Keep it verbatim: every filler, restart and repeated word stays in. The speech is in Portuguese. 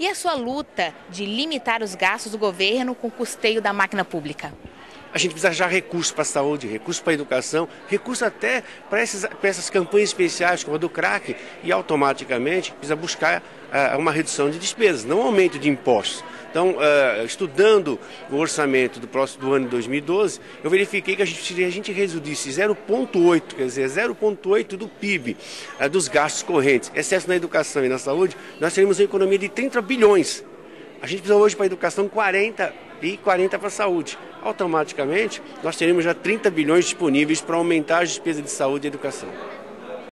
E a sua luta de limitar os gastos do governo com o custeio da máquina pública? A gente precisa achar recursos para a saúde, recursos para a educação, recursos até para essas, para essas campanhas especiais como a do crack, e automaticamente precisa buscar uh, uma redução de despesas, não um aumento de impostos. Então, uh, estudando o orçamento do próximo do ano de dois mil e doze, eu verifiquei que a gente, se a gente reduzisse zero vírgula oito, quer dizer, zero vírgula oito do P I B, uh, dos gastos correntes, excesso na educação e na saúde, nós teríamos uma economia de trinta bilhões. A gente precisa hoje para a educação quarenta e quarenta para a saúde. Automaticamente, nós teremos já trinta bilhões disponíveis para aumentar as despesas de saúde e educação.